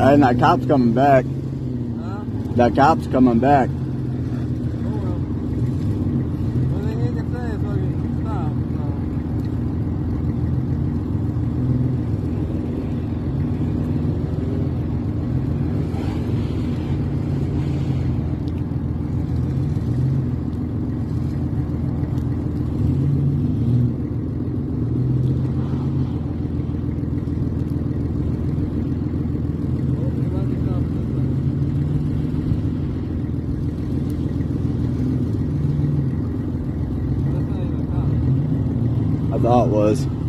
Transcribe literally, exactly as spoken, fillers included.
And that cop's coming back. Huh? That cop's coming back. Oh well. Well, they need to say so you can stop, so. I thought it was.